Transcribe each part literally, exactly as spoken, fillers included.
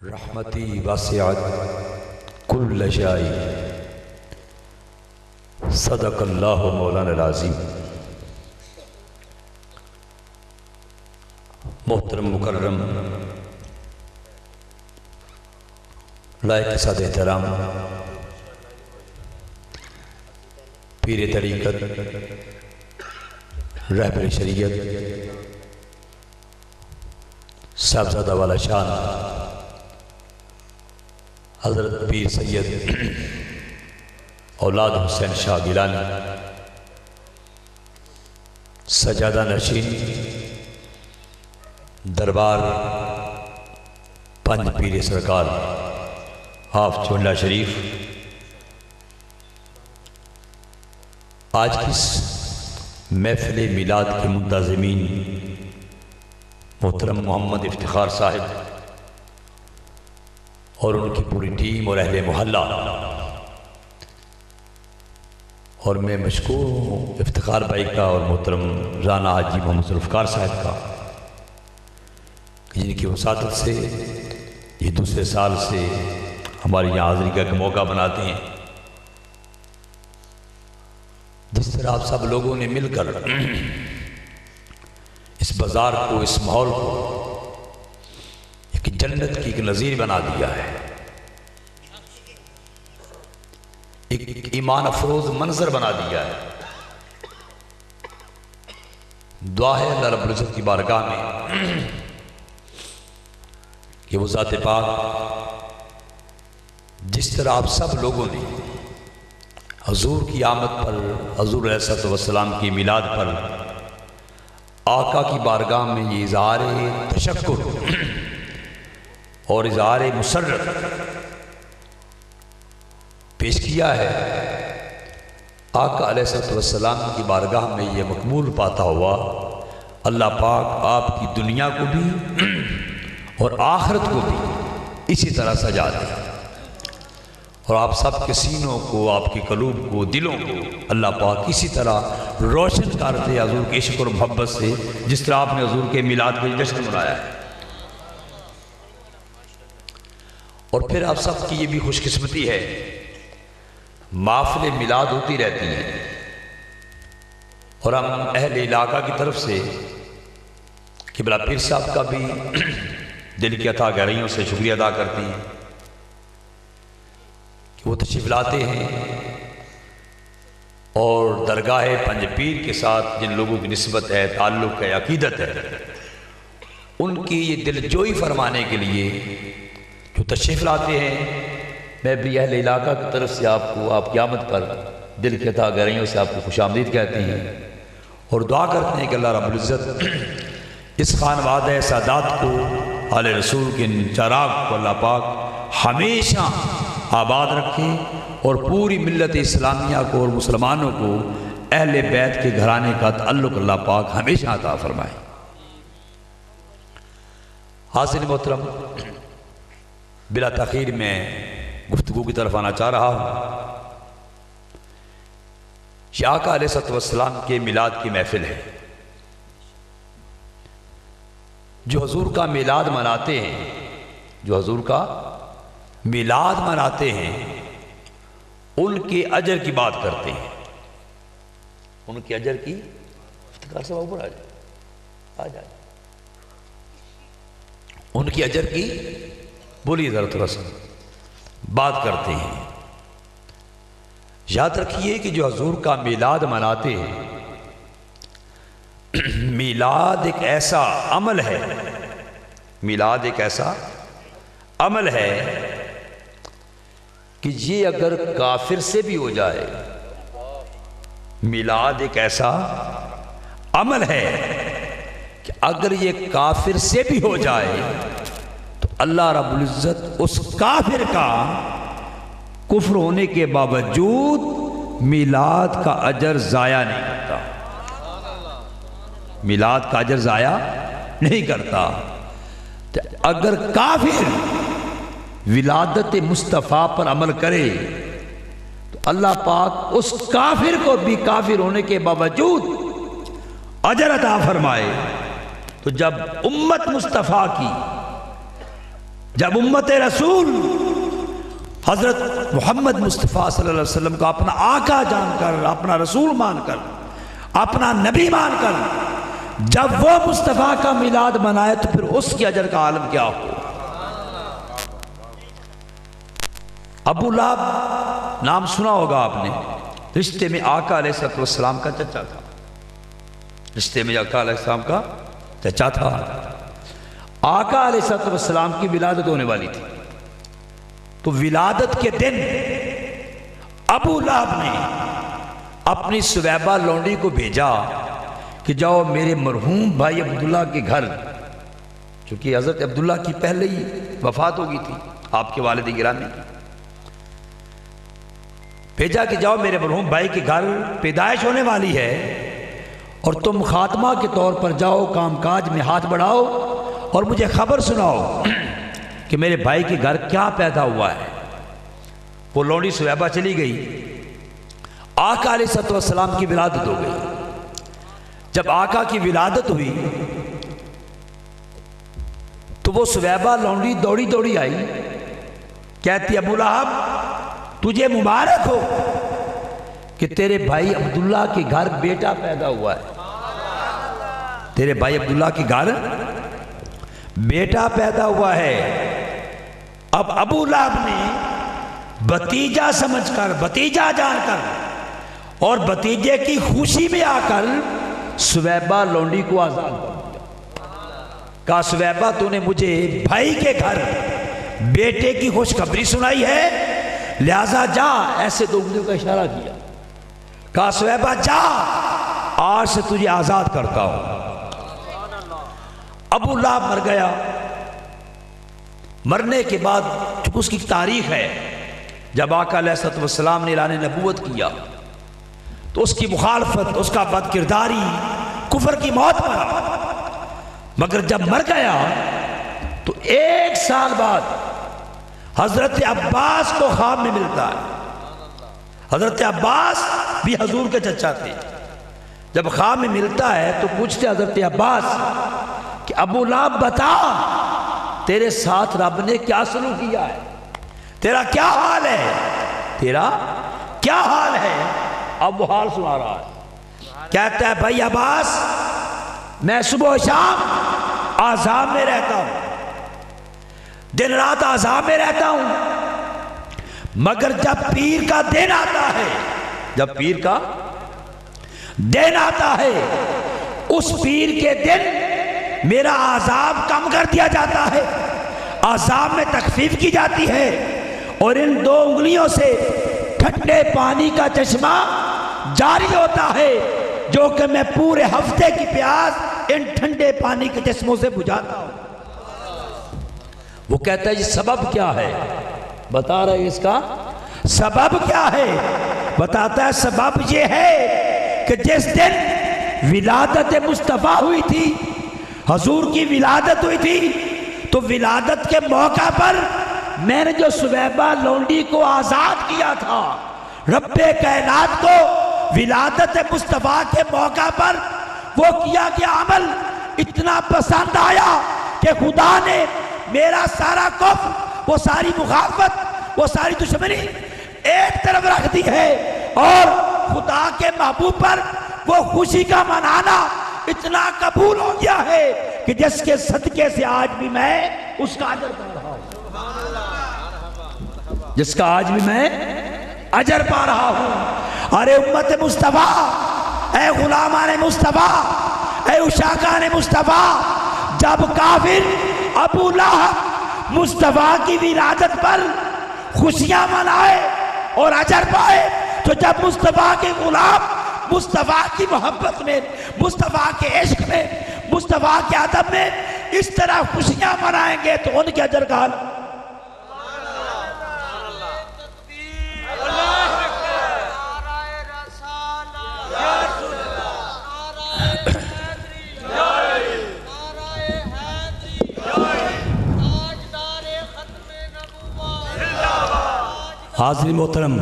رحمتی واسعت کل شیء صدق اللہ مولانا العظیم۔ محترم مکرم لائق صد احترام پیر طریقت رہبر شریعت صاحبزادہ والا شان حضرت پیر سید اولاد حسین شاہ گیلانی سجادہ نشین دربار پنج پیر سرکار حاف چونڈا شریف، آج کی اس محفل میلاد کے منتظمین محترم محمد افتخار صاحب اور ان کی پوری ٹیم اور اہل محلہ، اور میں مشکور ہوں افتخار بھائی کا اور محترم رانا حاجی محمد ذوالفقار صاحب کا، جن کی وساطت سے یہ دوسرے سال سے ہماری یہاں حاضری کا ایک موقع بناتے ہیں۔ جس طرح آپ سب لوگوں نے مل کر اس بازار کو، اس ماحول کو ایک جنت کی ایک نظیر بنا دیا ہے، ایک ایمان افروز منظر بنا دیا ہے۔ دعا ہے اللہ رب العزت کی بارگاہ میں کہ وہ ذات پاک جس طرح آپ سب لوگوں نے حضور کی آمد پر، حضور علیہ الصلوۃ والسلام کی میلاد پر آقا کی بارگاہ میں یہ اظہار تشکر اور اظہار مسرت پیش کیا ہے، آقا علیہ الصلوۃ والسلام کی بارگاہ میں یہ مقبول پاتا ہوا اللہ پاک آپ کی دنیا کو بھی اور آخرت کو بھی اسی طرح سجا دے، اور آپ سب کے سینوں کو، آپ کے قلوب کو، دلوں کو اللہ پاک اسی طرح روشن کر دے حضور کے عشق اور محبت سے، جس طرح آپ نے حضور کے میلاد کا جشن منایا ہے۔ اور پھر آپ سب کی یہ بھی خوش قسمتی ہے، محفل میلاد ہوتی رہتی ہیں، اور ہم اہل علاقہ کی طرف سے قبلہ پیر صاحب کا بھی دل کی عطا گہرائیوں سے شکریہ ادا کرتی ہیں کہ وہ تشریف لاتے ہیں، اور درگاہ پنج پیر کے ساتھ جن لوگوں کی نسبت ہے، تعلق ہے، عقیدت ہے، ان کی یہ دل جوئی فرمانے کے لیے جو تشریف لاتے ہیں، میں بھی اہل علاقہ کی طرف سے آپ کو آپ کی آمد پر دل کی عطا گہرائیوں سے آپ کو خوش آمدید کہتے ہیں، اور دعا کرتے ہیں کہ اللہ رب العزت اس خانوادہ سادات کو، آل رسول کے چراغ کو اللہ پاک ہمیشہ آباد رکھے، اور پوری ملت اسلامیہ کو اور مسلمانوں کو اہل بیت کے گھرانے کا تعلق اللہ پاک ہمیشہ عطا فرمائے۔ حاضرین محترم، بلا تاخیر میں گفتگو کی طرف آنا چاہ رہا ہوں۔ یہ آقا علیہ الصلوۃ والسلام کے میلاد کی محفل ہے۔ جو حضور کا میلاد مناتے ہیں، جو حضور کا میلاد مناتے ہیں، ان کے اجر کی بات کرتے ہیں، ان کے اجر کی افتخار سے اوپر آ جائے آ جائے ان کی اجر کی بولیے ذرا تھوڑا سا بات کرتے ہیں۔ یاد رکھیے کہ جو حضور کا میلاد مناتے ہیں، میلاد ایک ایسا عمل ہے، میلاد ایک ایسا عمل ہے کہ یہ اگر کافر سے بھی ہو جائے، میلاد ایک ایسا عمل ہے کہ اگر یہ کافر سے بھی ہو جائے تو اللہ رب العزت اس کافر کا کفر ہونے کے باوجود میلاد کا اجر ضائع نہیں کرتا، میلاد کا اجر ضائع نہیں کرتا۔ اگر کافر ولادت مصطفیٰ پر عمل کرے تو اللہ پاک اس کافر کو بھی کافر ہونے کے باوجود اجر عطا فرمائے۔ تو جب امت مصطفیٰ کی جب امت رسول حضرت محمد مصطفیٰ صلی اللہ علیہ وسلم کو اپنا آقا جان کر، اپنا رسول مان کر، اپنا نبی مان کر جب وہ مصطفیٰ کا میلاد منائے تو پھر اس کی اجر کا عالم کیا ہو۔ ابو لہب نام سنا ہوگا آپ نے، رشتے میں آقا علیہ السلام کا چچا تھا، رشتے میں آقا علیہ السلام کا چچا تھا۔ آقا علیہ السلام کی ولادت ہونے والی تھی، تو ولادت کے دن ابو لہب نے اپنی سویبہ لونڈی کو بھیجا کہ جاؤ میرے مرحوم بھائی عبداللہ کے گھر، چونکہ حضرت عبداللہ کی پہلے ہی وفات ہو گئی تھی آپ کے والد گرامی، بھیجا کہ جاؤ میرے مرحوم بھائی کے گھر پیدائش ہونے والی ہے اور تم خاتمہ کے طور پر جاؤ، کام کاج میں ہاتھ بڑھاؤ اور مجھے خبر سناؤ کہ میرے بھائی کے گھر کیا پیدا ہوا ہے۔ وہ لونڈی سویبہ چلی گئی، آقا علیہ السلام کی ولادت ہو گئی۔ جب آقا کی ولادت ہوئی تو وہ سویبہ لونڈی دوڑی دوڑی آئی، کہتی ابو لہب تجھے مبارک ہو کہ تیرے بھائی عبداللہ کے گھر بیٹا پیدا ہوا ہے، تیرے بھائی عبداللہ کے گھر بیٹا پیدا ہوا ہے۔ اب ابو لہب نے بھتیجا سمجھ کر، بھتیجا جان کر اور بھتیجے کی خوشی میں آ کر سویبہ لونڈی کو آزاد کر دیا۔ کہا سویبہ تو نے مجھے بھائی کے گھر بیٹے کی خوشخبری سنائی ہے، لہذا جا، ایسے دو انگلیوں کا اشارہ کیا۔ کہا سویبہ جا، آج سے تجھے آزاد کرتا ہوں۔ ابو لہب مر گیا۔ مرنے کے بعد چونکہ اس کی تاریخ ہے، جب آقا علیہ السلام نے اعلان نبوت کیا تو اس کی مخالفت، اس کا بد کرداری، کفر کی موت پر، مگر جب مر گیا تو ایک سال بعد حضرت عباس کو خواب میں ملتا ہے۔ حضرت عباس بھی حضور کے چچا تھے۔ جب خواب میں ملتا ہے تو پوچھتے حضرت عباس کہ ابو لہب بتا تیرے ساتھ رب نے کیا سلوک کیا ہے، تیرا کیا حال ہے، تیرا کیا حال ہے۔ اب وہ حال سنا رہا ہے، کہتا ہے بھائی عباس میں صبح و شام عذاب میں رہتا ہوں، دن رات عذاب میں رہتا ہوں، مگر جب پیر کا دن آتا ہے، جب پیر کا دن آتا ہے اس پیر کے دن میرا عذاب کم کر دیا جاتا ہے، عذاب میں تخفیف کی جاتی ہے، اور ان دو انگلیوں سے ٹھنڈے پانی کا چشمہ جاری ہوتا ہے جو کہ میں پورے ہفتے کی پیاس ان ٹھنڈے پانی کے چشموں سے بجھاتا ہوں۔ وہ کہتا ہے یہ سبب کیا ہے، بتا رہے اس کا سبب کیا ہے، بتاتا ہے سبب یہ ہے کہ جس دن ولادت مصطفیٰ ہوئی تھی، حضور کی ولادت ہوئی تھی، تو ولادت کے موقع پر میں نے جو سویبہ لونڈی کو آزاد کیا تھا، رب کائنات کو ولادت مصطفیٰ کے موقع پر وہ کیا گیا عمل اتنا پسند آیا کہ خدا نے میرا سارا کفر، وہ ساری مخالفت، وہ ساری دشمنی ایک طرف رکھ دی ہے، اور خدا کے محبوب پر وہ خوشی کا منانا اتنا قبول ہو گیا ہے کہ جس کے صدقے سے آج بھی میں اس کا اجر پا رہا ہوں، جس کا آج بھی میں اجر پا رہا ہوں۔ ارے امت مصطفیٰ، اے غلامان مصطفیٰ، اے عشاقان مصطفیٰ، جب کافر ابو لہب مصطفیٰ کی ولادت پر خوشیاں منائے اور اجر پائے، تو جب مصطفیٰ کے غلام مصطفیٰ کی محبت میں، مصطفیٰ کے عشق میں، مصطفیٰ کے ادب میں اس طرح خوشیاں منائیں گے تو ان کے اجر کا حال۔ حاضرین محترم،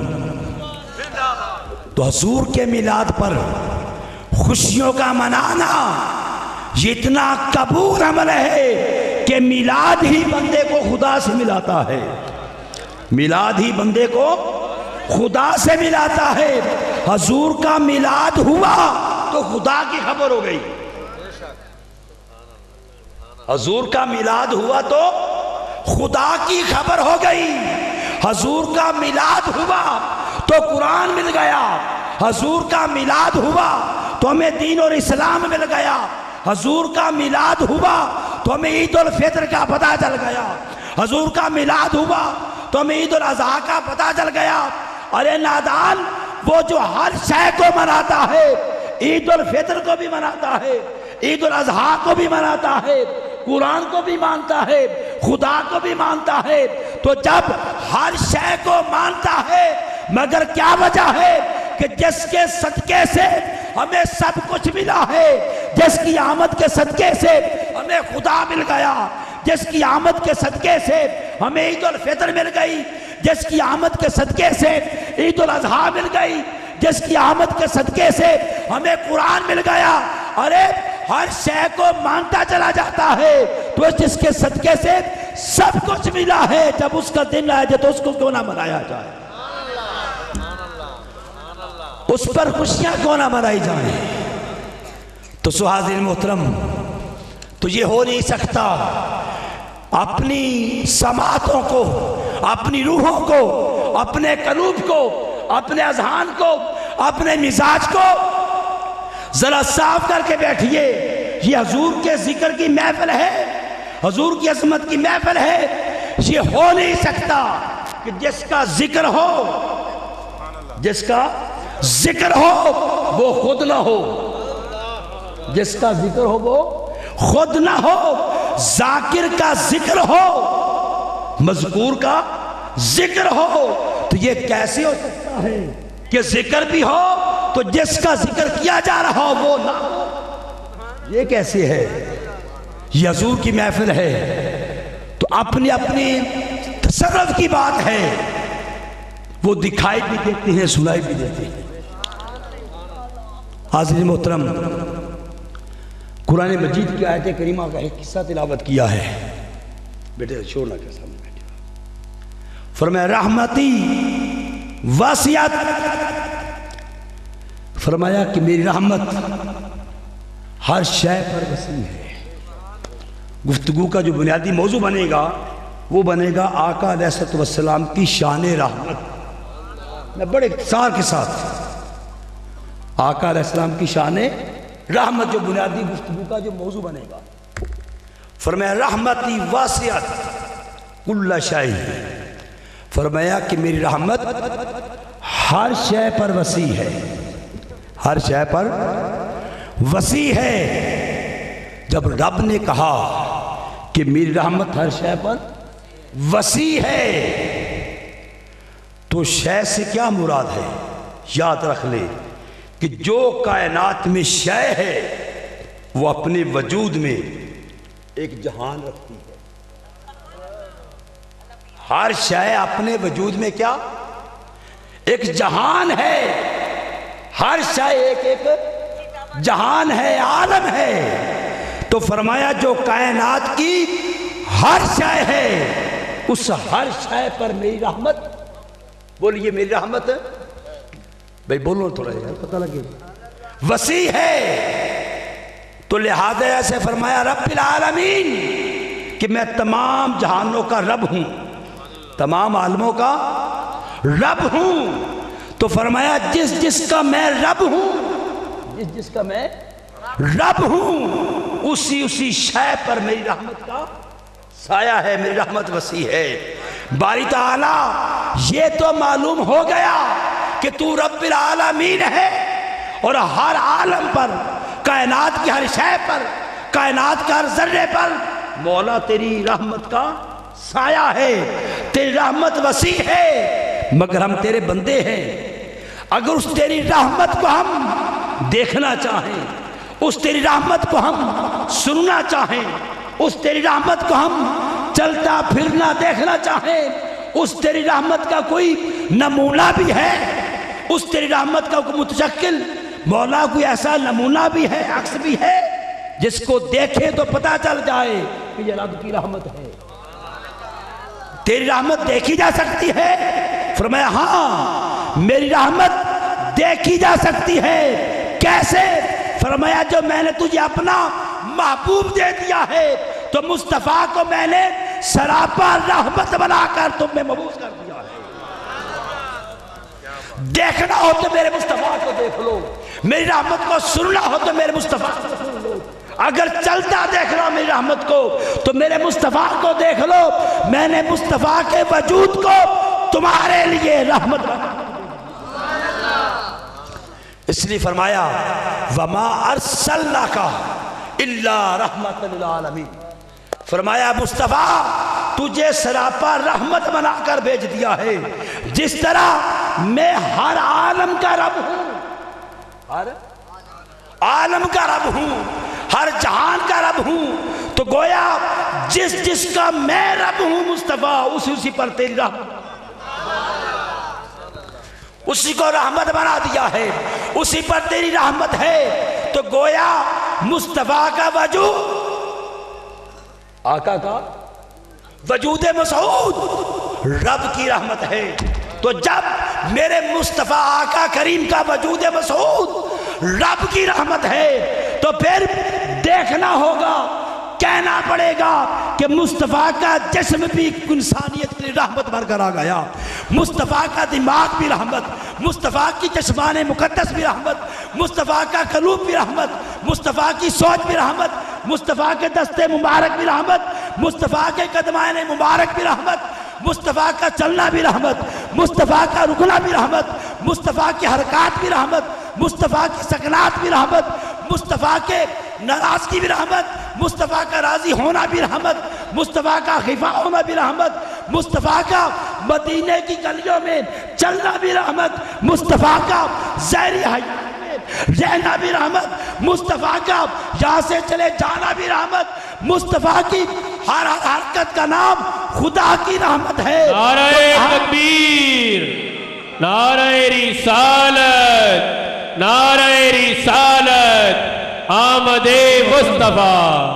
تو حضور کے میلاد پر خوشیوں کا منانا یہ اتنا قبول عمل ہے کہ میلاد ہی بندے کو خدا خدا سے ملاتا ہے، میلاد ہی بندے کو خدا سے ملاتا ہے۔ حضور کا میلاد ہوا تو خدا کی خبر ہو گئی، حضور کا میلاد ہوا تو خدا کی خبر ہو گئی، حضور کا میلاد ہوا تو قرآن مل گیا، حضور کا میلاد ہوا تو ہمیں دین اور اسلام مل گیا، حضور کا میلاد ہوا تو ہمیں عید الفطر کا پتہ چل گیا، حضور کا میلاد ہوا تو ہمیں عید الاضحیٰ کا پتہ چل گیا۔ ارے نادان، وہ جو ہر شے کو مناتا ہے، عید الفطر کو بھی مناتا ہے، عید الاضحیٰ کو بھی مناتا ہے، قرآن کو بھی مانتا ہے، خدا کو بھی مانتا ہے، تو جب ہر شے کو مانتا ہے مگر کیا وجہ ہے کہ جس کے صدقے سے ہمیں سب کچھ ملا ہے، جس کی آمد کے صدقے سے ہمیں خدا مل گیا، جس کی آمد کے صدقے سے ہمیں عید الفطر مل گئی، جس کی آمد کے صدقے سے عید الاضحیٰ مل گئی، جس کی آمد کے صدقے سے ہمیں قرآن مل گیا۔ ارے ہر شے کو مانتا چلا جاتا ہے تو جس کے صدقے سے سب کچھ ملا ہے، جب اس کا دن آئے تو اس کو کیوں نہ منایا جائے، اس پر خوشیاں کیوں نہ منائی جائیں۔ تو حاضرین محترم، تو یہ ہو نہیں سکتا اپنی سماعتوں کو، اپنی روحوں کو، اپنے قلوب کو، اپنے اذہان کو، اپنے مزاج کو ذرا صاف کر کے بیٹھیے۔ یہ حضور کے ذکر کی محفل ہے، حضور کی عظمت کی محفل ہے، یہ ہو نہیں سکتا کہ جس کا ذکر ہو، جس کا ذکر ہو وہ خود نہ ہو، جس کا ذکر ہو وہ خود نہ ہو۔ ذاکر کا ذکر ہو، مذکور کا ذکر ہو، تو یہ کیسے ہو سکتا ہے کہ ذکر بھی ہو تو جس کا ذکر کیا جا رہا ہو وہ نہ ہو؟ یہ کیسے ہے؟ یہ حضور کی محفل ہے تو اپنی اپنی تصرف کی بات ہے، وہ دکھائی بھی دیتے ہیں، سنائی بھی دیتے ہیں۔ حاضرین محترم، قرآن مجید کی آیت کریمہ کا ایک قصہ تلاوت کیا ہے، بیٹے چھوڑنا کے سامنے بیٹھے، فرمایا رحمتی واسعت، فرمایا کہ میری رحمت ہر شے پر وسیع ہے۔ گفتگو کا جو بنیادی موضوع بنے گا وہ بنے گا آقا علیہ السلام کی شان رحمت۔ میں بڑے اختصار کے ساتھ آقا علیہ السلام کی شان رحمت جو بنیادی گفتگو کا جو موضوع بنے گا، فرمایا رحمتی واسعت کل شیء، فرمایا کہ میری رحمت ہر شے پر وسیع ہے، ہر شے پر وسیع ہے۔ جب رب نے کہا کہ میری رحمت ہر شے پر وسیع ہے تو شے سے کیا مراد ہے؟ یاد رکھ لے کہ جو کائنات میں شے ہے وہ اپنے وجود میں ایک جہان رکھتی ہے۔ ہر شے اپنے وجود میں کیا؟ ایک جہان ہے، ہر شے ایک ایک جہان ہے، عالم ہے۔ تو فرمایا جو کائنات کی ہر شے ہے اس ہر شے پر میری رحمت، بولیے میری رحمت، بھئی بولو تھوڑا یار پتہ لگے، وسیع ہے۔ تو لہذا ایسے فرمایا رب العالمین کہ میں تمام جہانوں کا رب ہوں، تمام عالموں کا رب ہوں۔ تو فرمایا جس جس کا میں رب ہوں، جس جس کا میں رب ہوں، اسی اسی شے پر میری رحمت کا سایہ ہے، میری رحمت وسیع ہے۔ باری تعالی یہ تو معلوم ہو گیا کہ تو رب العالمین ہے اور ہر عالم پر، کائنات کی ہر شے پر، کائنات کے ہر ذرے پر مولا تیری رحمت کا سایہ ہے، تیری رحمت وسیع ہے، مگر ہم تیرے بندے ہیں۔ اگر اس تیری رحمت کو ہم دیکھنا چاہیں، اس تیری رحمت کو ہم سننا چاہیں، اس تیری رحمت کو ہم چلتا پھرنا دیکھنا چاہیں، اس تیری رحمت کا کوئی نمونہ بھی ہے، اس تیری رحمت کا کوئی متشکل مولا کوئی ایسا نمونہ بھی ہے، عکس بھی ہے جس کو دیکھے تو پتہ چل جائے کہ یہ رب کی رحمت ہے۔ تیری رحمت دیکھی جا سکتی ہے؟ فرمایا ہاں میری رحمت دیکھی جا سکتی ہے۔ کیسے؟ فرمایا جو میں نے تجھے اپنا محبوب دے دیا ہے تو مصطفیٰ کو میں نے سراپا رحمت بنا کر تم میں مبعوث کر دیا ہے۔ دیکھنا ہو تو میرے مصطفیٰ کو دیکھ لو، میری رحمت کو سننا ہو تو میرے مصطفیٰ کو سن لو، اگر چلتا دیکھ رہا میری رحمت کو تو میرے مصطفیٰ کو دیکھ لو، میں نے مصطفیٰ کے وجود کو تمہارے لیے رحمت بنا۔ اس لیے فرمایا وَمَا أَرْسَلْنَاكَ إِلَّا رَحْمَةً لِلْعَالَمِينَ، فرمایا مصطفیٰ تجھے سراپا رحمت بنا کر بھیج دیا ہے، جس طرح میں ہر عالم کا رب ہوں، ہر عالم کا رب ہوں، ہر جہان کا رب ہوں، تو گویا جس جس کا میں رب ہوں مصطفیٰ اسی اسی پر تیری رحمت، اسی کو رحمت بنا دیا ہے، اسی پر تیری رحمت ہے۔ تو گویا مصطفیٰ کا وجود، آقا کا وجود مسعود رب کی رحمت ہے۔ تو جب میرے مصطفیٰ آقا کریم کا وجود مسعود رب کی رحمت ہے تو پھر دیکھنا ہوگا، کہنا پڑے گا کہ مصطفیٰ کا جسم بھی انسانیت کی رحمت بن کر آ گیا، مصطفیٰ کا دماغ بھی رحمت، مصطفیٰ کی چشمان مقدس بھی رحمت، مصطفیٰ کا قلوب بھی رحمت، مصطفیٰ کی سوچ بھی رحمت، مصطفیٰ کے دستے مبارک بھی رحمت، مصطفیٰ کے قدمین مبارک بھی رحمت، مصطفیٰ کا چلنا بھی رحمت، مصطفیٰ کا رکنا بھی رحمت، مصطفیٰ کی حرکات بھی رحمت، مصطفیٰ کی سکنات بھی رحمت، مصطفیٰ کے ناراضگی بھی رحمت، مصطفیٰ کا راضی ہونا بھی رحمت، مصطفیٰ کا خفا ہونا بھی رحمت، مصطفیٰ کا مدینے کی گلیوں میں چلنا بھی رحمت، مصطفیٰ کا زہری حیات میں رہنا بھی رحمت، مصطفیٰ کا یہاں سے چلے جانا بھی رحمت، مصطفیٰ کی ہر حرکت کا نام خدا کی رحمت ہے۔ نعرہ تکبیر، نعرہ رسالت، نعرہ رسالت، آمد مصطفیٰ۔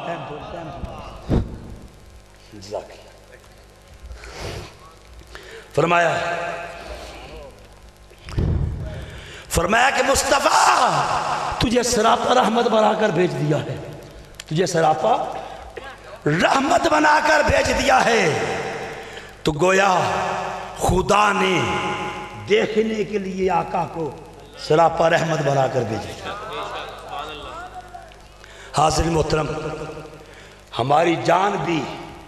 فرمایا فرمایا کہ مصطفیٰ تجھے سراپا رحمت بنا کر بھیج دیا ہے، تجھے سراپا رحمت بنا کر بھیج دیا ہے۔ تو گویا خدا نے دیکھنے کے لیے آقا کو سراپا رحمت بنا کر بھیجا۔ حاضر محترم، ہماری جان بھی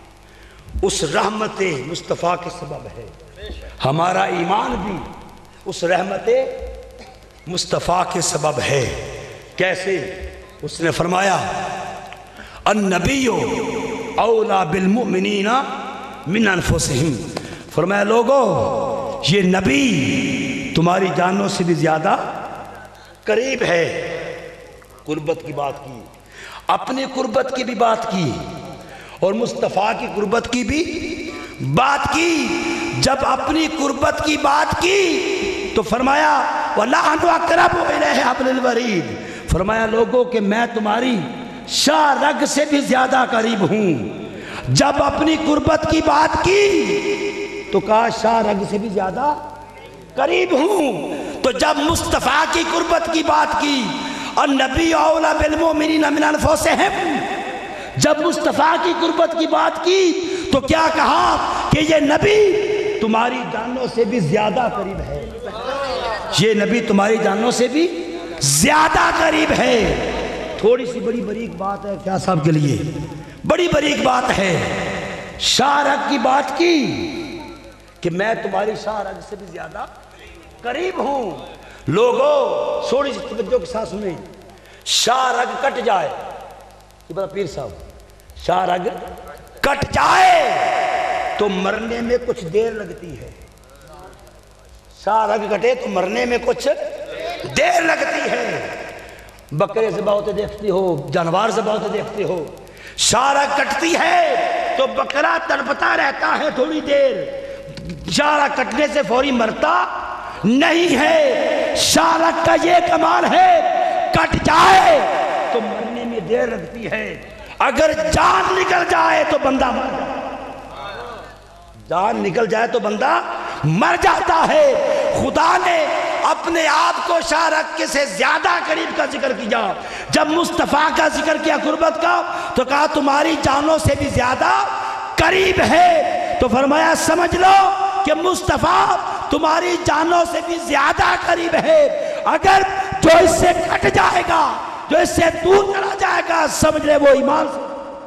اس رحمت مصطفیٰ کے سبب ہے، ہمارا ایمان بھی اس رحمت مصطفیٰ کے سبب ہے۔ کیسے؟ اس نے فرمایا النبی اولا بالمؤمنین من انفسہم، فرمایا لوگو یہ نبی تمہاری جانوں سے بھی زیادہ قریب ہے۔ قربت کی بات کی، اپنی قربت کی بھی بات کی اور مصطفیٰ کی قربت کی بھی بات کی۔ جب اپنی قربت کی بات کی تو فرمایا وَلَعْنُ أَقْرَبُ إِلَيْهِ حَبْلِ الْوَرِيدِ، فرمایا لوگوں کہ میں تمہاری شاہ رگ سے بھی زیادہ قریب ہوں۔ جب اپنی قربت کی بات کی تو کہا شاہ رگ سے بھی زیادہ قریب ہوں۔ تو جب مصطفیٰ کی قربت کی بات کی النبی اولا بالمؤمنین من انفسہم، جب مصطفیٰ کی قربت کی بات کی تو کیا کہا کہ یہ نبی تمہاری جانوں سے بھی زیادہ قریب ہے، یہ نبی تمہاری جانوں سے بھی زیادہ قریب ہے۔ تھوڑی سی بڑی بریک بات ہے کیا صاحب کے لیے، بڑی بریک بات ہے۔ شاہ رگ کی بات کی کہ میں تمہاری شاہ رگ سے بھی زیادہ قریب ہوں۔ لوگوں تھوڑی سی توجہ کے ساتھ سنیں، شاہ رگ کٹ جائے، یہ بتا پیر صاحب، شاہ رگ کٹ جائے تو مرنے میں کچھ دیر لگتی ہے، شاہ رگ کٹے تو مرنے میں کچھ دیر لگتی ہے۔ بکرے ذبح ہوتے دیکھتی ہو، جانور ذبح ہوتے دیکھتی ہو، شاہ رگ کٹتی ہے تو بکرا تڑپتا رہتا ہے تھوڑی دیر، شاہ رگ کٹنے سے فوری مرتا نہیں ہے۔ شاہ رگ کا یہ کمال ہے، کٹ جائے تو مرنے میں دیر لگتی ہے، اگر جان نکل جائے تو بندہ مر جائے۔ جان نکل جائے تو بندہ مر جاتا ہے۔ خدا نے اپنے آپ کو شاہ رکھ سے زیادہ قریب کا ذکر کیا۔ جب مصطفیٰ کا ذکر کیا قربت کا تو کہا تمہاری جانوں سے بھی زیادہ قریب ہے۔ تو فرمایا سمجھ لو کہ مصطفیٰ تمہاری جانوں سے بھی زیادہ قریب ہے۔ اگر جو اس سے کٹ جائے گا، جو اس سے دور چلا جائے گا، سمجھ لے وہ ایمان سے۔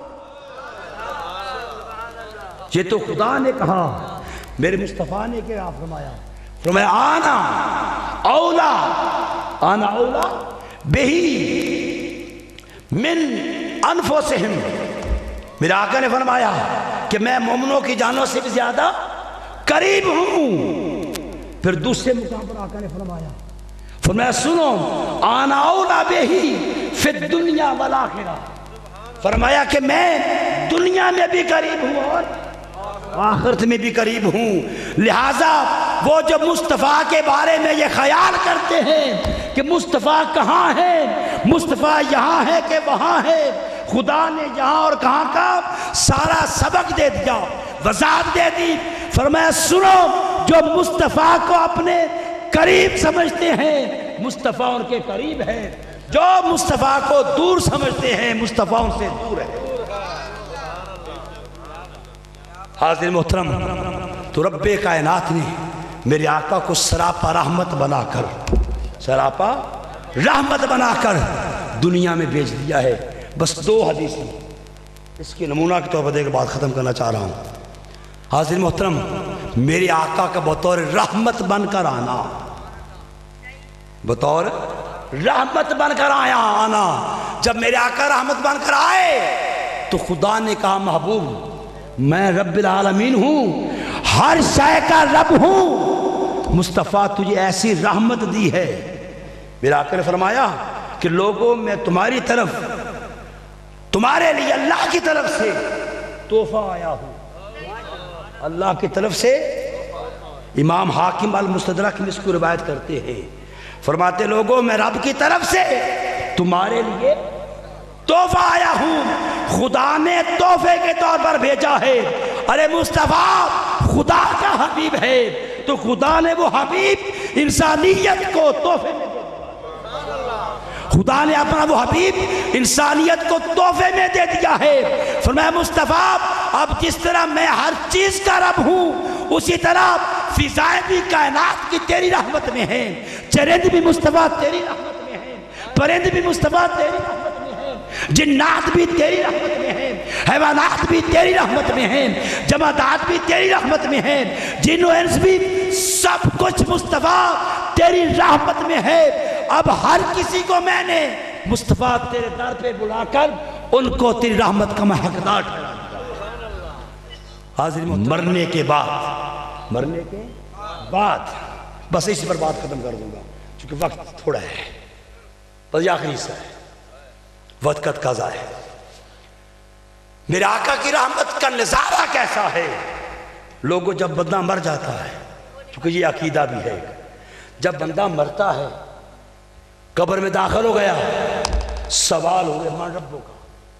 یہ تو خدا نے کہا، میرے مصطفیٰ نے کیا فرمایا؟ فرمایا آنا اولا آنا اولا بہی من انفسہم۔ میرے آقا نے فرمایا کہ میں مومنوں کی جانوں سے بھی زیادہ قریب ہوں۔ پھر دوسرے مقام پر آقا نے فرمایا فرمایا سنو آنا اولا بہی فی الدنیا والآخرہ۔ فرمایا کہ میں دنیا میں بھی قریب ہوں اور آخرت میں بھی قریب ہوں۔ لہٰذا وہ جو مصطفیٰ کے بارے میں یہ خیال کرتے ہیں کہ مصطفیٰ کہاں ہے، مصطفیٰ یہاں ہے کہ وہاں ہے، خدا نے یہاں اور کہاں کا سارا سبق دے دیا، وضاحت دے دی۔ فرمایا سنو جو مصطفیٰ کو اپنے قریب سمجھتے ہیں مصطفیٰ ان کے قریب ہے، جو مصطفیٰ کو دور سمجھتے ہیں مصطفیٰ ان سے دور ہے۔ حاضر محترم، تو رب کائنات نے میرے آقا کو سراپا رحمت بنا کر سراپا رحمت بنا کر دنیا میں بھیج دیا ہے۔ بس دو حدیثیں اس کی نمونہ کے طور پر دے کے بعد ختم کرنا چاہ رہا ہوں۔ حاضر محترم، میرے آقا کا بطور رحمت بن کر آنا، بطور رحمت بن کر آیا آنا جب میرے آقا رحمت بن کر آئے تو خدا نے کہا محبوب میں رب العالمین ہوں، ہر شے کا رب ہوں، مصطفیٰ تجھے ایسی رحمت دی ہے۔ میرے آقا نے فرمایا کہ لوگوں میں تمہاری طرف تمہارے لیے اللہ کی طرف سے تحفہ آیا ہوں، اللہ کی طرف سے۔ امام حاکم المستدرک میں اس کو روایت کرتے ہیں، فرماتے لوگوں میں رب کی طرف سے تمہارے لیے تحفہ آیا ہوں، خدا نے تحفے کے طور پر بھیجا ہے۔ ارے مصطفیٰ خدا کا حبیب ہے تو خدا نے وہ حبیب انسانیت کو تحفے میں دے دیا، خدا نے اپنا وہ حبیب انسانیت کو تحفے میں دے دیا ہے۔ فرمایا مصطفیٰ اب جس طرح میں ہر چیز کا رب ہوں اسی طرح فضائیں بھی کائنات کی تیری رحمت میں ہیں، چرند بھی مصطفیٰ تیری رحمت میں ہیں، پرند بھی مصطفیٰ تیری رحمت میں ہیں، جنات بھی تیری رحمت میں ہیں، حیوانات بھی تیری رحمت میں ہیں، جمادات بھی تیری رحمت میں ہیں، جن و انس بھی سب کچھ مصطفیٰ تیری رحمت میں ہے۔ اب ہر کسی کو میں نے مصطفیٰ تیرے در پہ بلا کر ان کو تیری رحمت کا میں حقدار ٹھہرا دیا۔ حاضر مرنے کے بعد مرنے کے بعد بس اسی پر بات ختم کر دوں گا چونکہ وقت تھوڑا ہے، بس یہ آخری حصہ ہے، وقت کا تقاضا ہے۔ میرے آقا کی رحمت کا نظارہ کیسا ہے؟ لوگوں جب بندہ مر جاتا ہے، کیونکہ یہ عقیدہ بھی ہے، جب بندہ مرتا ہے قبر میں داخل ہو گیا، سوال ہو گیا من ربوں کا،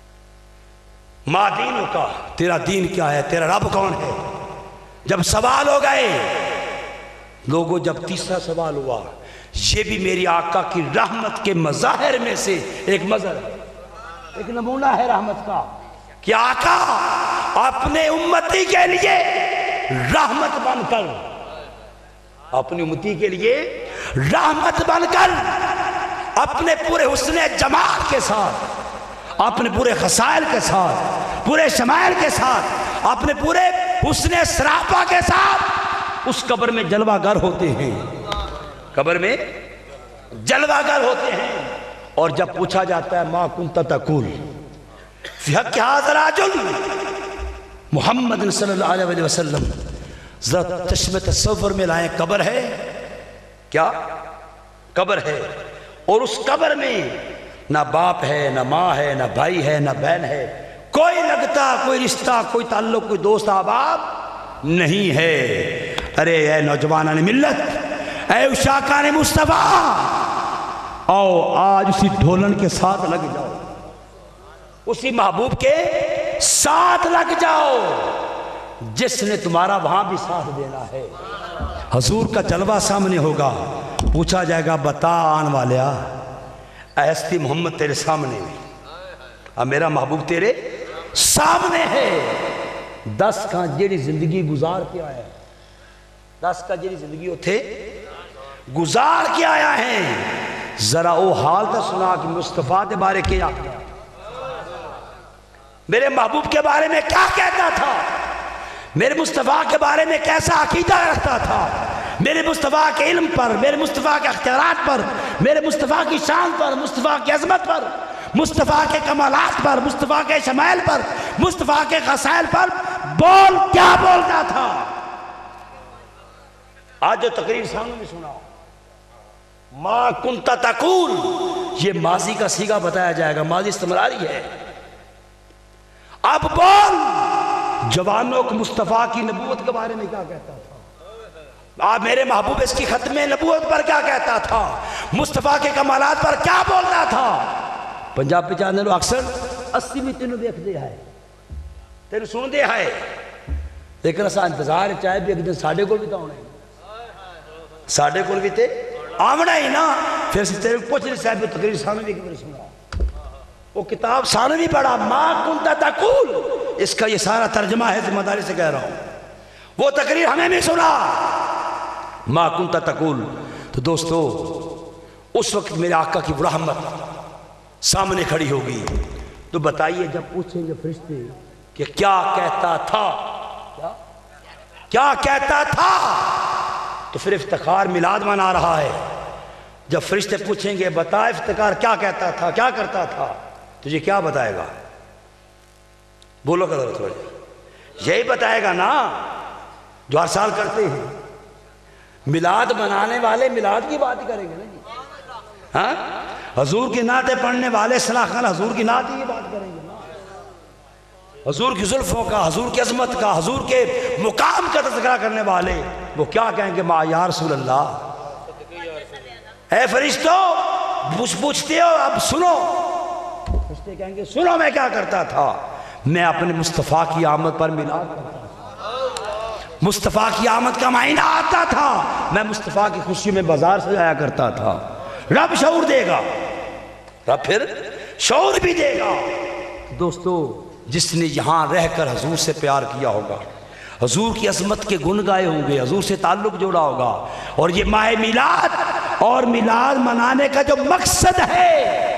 ما دینوں کا، تیرا دین کیا ہے، تیرا رب کون ہے؟ جب سوال ہو گئے لوگوں، جب تیسرا سوال ہوا، یہ بھی میری آقا کی رحمت کے مظاہر میں سے ایک مظہر ہے، ایک نمونہ ہے رحمت کا کہ آقا اپنے امتی کے لیے رحمت بن کر اپنی امتی کے لیے رحمت بن کر اپنے پورے حسن جمال کے ساتھ، اپنے پورے خصائل کے ساتھ، پورے شمائل کے ساتھ، اپنے پورے حسن سراپا کے ساتھ اس قبر میں جلوہ گر ہوتے ہیں، قبر میں جلوہ گر ہوتے ہیں۔ اور جب پوچھا جاتا ہے ما کنت تقول فی حق ھذا الرجل محمد صلی اللہ علیہ وسلم، ذرا چشم تصور میں لائیں، قبر ہے کیا؟ قبر ہے، اور اس قبر میں نہ باپ ہے، نہ ماں ہے، نہ بھائی ہے، نہ بہن ہے، کوئی لگتا، کوئی رشتہ، کوئی تعلق، کوئی دوست احباب نہیں ہے۔ ارے اے نوجوانان ملت، اے عشاقان مصطفیٰ، آؤ آج اسی ڈھولن کے ساتھ لگ جاؤ، اسی محبوب کے ساتھ لگ جاؤ۔ جس نے تمہارا وہاں بھی ساتھ دینا ہے۔ حضور کا جلوہ سامنے ہوگا، پوچھا جائے گا بتا آن والیا اے ہستی محمد تیرے سامنے میں، اب میرا محبوب تیرے سامنے ہے۔ دس کا جیڑی زندگی گزار کے آیا ہے، دس کا جیڑی زندگی اتھے گزار کے آیا ہے، ذرا او حال تا سنا کہ مصطفیٰ دے بارے کیا میرے محبوب کے بارے میں کیا کہتا تھا، میرے مصطفیٰ کے بارے میں کیسا عقیدہ رکھتا تھا، میرے مصطفیٰ کے علم پر، میرے مصطفیٰ کے اختیارات پر، میرے مصطفیٰ کی شان پر، مصطفیٰ کی عظمت پر، مصطفیٰ کے کمالات پر، مصطفیٰ کے شمائل پر، مصطفیٰ کے خصائل پر بول کیا بولتا تھا۔ آج جو تقریر سامنے میں سنا ما کنت تقول، یہ ماضی کا سیغہ بتایا جائے گا، ماضی استمراری ہے۔ اب بول جوانوں کو مصطفیٰ کی نبوت کے بارے میں کیا کہتا تھا، آپ میرے محبوب اس کی ختم نبوت پر کیا کہتا تھا، مصطفیٰ کے کمالات پر کیا بولتا تھا۔ پنجاب پہ جانے لو اکثر اسی میں تینوں دیکھ دے ہے، تینوں سن دے ہے، لیکن اسا انتظار چاہے بھی ایک دن ساڑھے کو بھی تو آنے ساڑھے کو بھی تے آمنا ہی نا، پھر سے تیرے پوچھ رہے صاحب تقریر سامنے بھی کبھی سنا، وہ کتاب سامنے بھی پڑھا ما کنت تقول، اس کا یہ سارا ترجمہ ہے، ذمہ داری سے کہہ رہا ہوں، وہ تقریر ہمیں بھی سنا ما کنت تقول۔ تو دوستو اس وقت میرے آقا کی رحمت سامنے کھڑی ہوگی، تو بتائیے جب پوچھیں گے فرشتے کہ کیا کہتا تھا، کیا کہتا تھا، تو پھر افتخار میلاد منا رہا ہے۔ جب فرشتے پوچھیں گے بتا افتخار کیا کہتا تھا، کیا کرتا تھا، تجھے کیا بتائے گا، بولو کہ ضرورت ہوئی، یہی بتائے گا نا جو ہر سال کرتے ہیں۔ میلاد منانے والے میلاد کی بات کریں گے نا جی، ہاں حضور کی نعتیں پڑھنے والے صلاح خان حضور کی نعت کی بات کریں گے نا، حضور کی زلفوں کا، حضور کی عظمت کا، حضور کے مقام کا تذکرہ کرنے والے وہ کیا کہیں گے ما یا رسول اللہ، اے فرشتوں پوچھ پوچھتے ہو اب سنو، فرشتے کہیں گے سنو میں کیا کرتا تھا، میں اپنے مصطفیٰ کی آمد پر میلاد کرتا تھا، مصطفیٰ کی آمد کا مہینہ آتا تھا، میں مصطفیٰ کی خوشی میں بازار سجایا کرتا تھا۔ رب شعور دے گا، رب پھر شعور بھی دے گا۔ دوستو جس نے یہاں رہ کر حضور سے پیار کیا ہوگا، حضور کی عظمت کے گن گائے ہوں گے، حضور سے تعلق جوڑا ہوگا، اور یہ ماہ میلاد اور میلاد منانے کا جو مقصد ہے،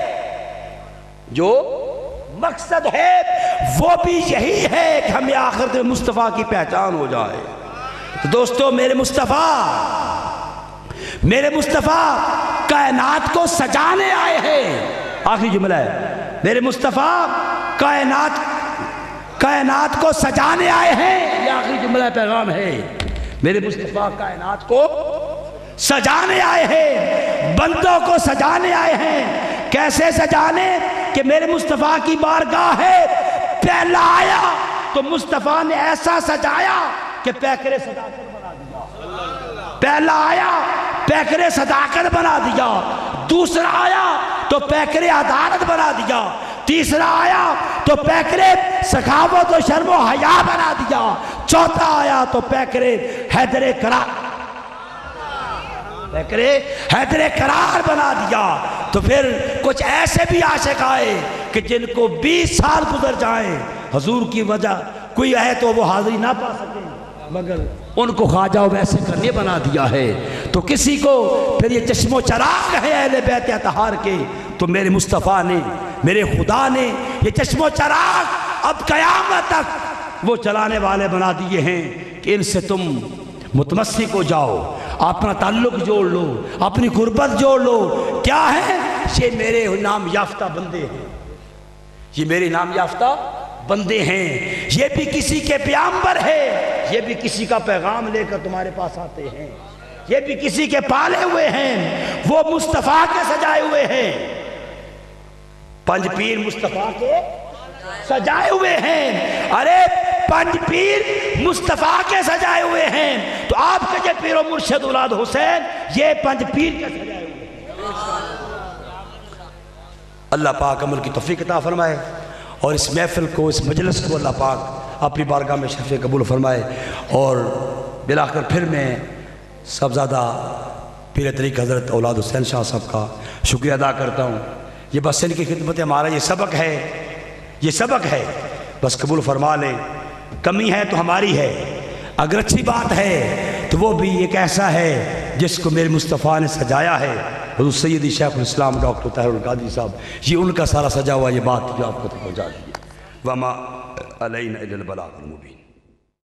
جو مقصد ہے وہ بھی یہی ہے کہ ہمیں آخرت میں مصطفیٰ کی پہچان ہو جائے۔ تو دوستو میرے مصطفیٰ میرے مصطفیٰ کائنات کو سجانے آئے ہیں، آخری جملہ ہے، میرے مصطفیٰ کائنات کائنات کو سجانے آئے ہیں، یہ آخری جملہ پیغام ہے، میرے مصطفیٰ کائنات کو سجانے آئے ہیں، بندوں کو سجانے آئے ہیں۔ کیسے سجانے کہ میرے مصطفیٰ کی بارگاہ ہے، پہلا آیا تو مصطفیٰ نے ایسا سجایا کہ پیکرے صداقت بنا دیا، پہلا آیا پیکرے صداقت بنا دیا، دوسرا آیا تو پیکرے عدالت بنا دیا، تیسرا آیا تو پیکرے سخاوت و شرم و حیا بنا دیا، چوتھا آیا تو پیکرے حیدر قرار پیکرے حیدر قرار بنا دیا۔ تو پھر کچھ ایسے بھی عاشق آئے کہ جن کو بیس سال گزر جائیں حضور کی وجہ کوئی ہے تو وہ حاضری نہ پا سکیں، مگر ان کو خواجہ ویسے کرنے بنا دیا ہے۔ تو کسی کو پھر یہ چشم و چراغ ہے اہل بیت اطہار کے، تو میرے مصطفیٰ نے، میرے خدا نے یہ چشم و چراغ اب قیامت تک وہ چلانے والے بنا دیے ہیں کہ ان سے تم متمسک ہو جاؤ، اپنا تعلق جوڑ لو، اپنی قربت جوڑ لو۔ کیا ہے یہ میرے نام یافتہ بندے ہیں، یہ میرے نام یافتہ بندے ہیں، یہ بھی کسی کے پیغمبر ہے، یہ بھی کسی کا پیغام لے کر تمہارے پاس آتے ہیں، یہ بھی کسی کے پالے ہوئے ہیں، وہ مصطفیٰ کے سجائے ہوئے ہیں، پنج پیر مصطفیٰ کے سجائے ہوئے ہیں۔ ارے پنج پیر مصطفیٰ کے سجائے ہوئے ہیں، تو آپ کے جو پیر و مرشد اولاد حسین یہ پنج پیر کے سجائے ہوئے ہیں۔ اللہ پاک عمل کی توفیق عطا فرمائے، اور اس محفل کو، اس مجلس کو اللہ پاک اپنی بارگاہ میں شرف قبول فرمائے. اور بلا کر پھر میں صاحبزادہ پیر طریق حضرت اولاد حسین شاہ صاحب کا شکریہ ادا کرتا ہوں. یہ بس ان کی خدمت ہمارا یہ سبق ہے، یہ سبق ہے، بس قبول فرما لیں. کمی ہے تو ہماری ہے، اگر اچھی بات ہے تو وہ بھی ایک ایسا ہے جس کو میرے مصطفیٰ نے سجایا ہے. حضور سیدی شیخ الاسلام ڈاکٹر طاہر القادری صاحب، یہ ان کا سارا سجا ہوا یہ بات جو آپ کو پہنچا دیجیے. وما علینا الا البلاغ المبین.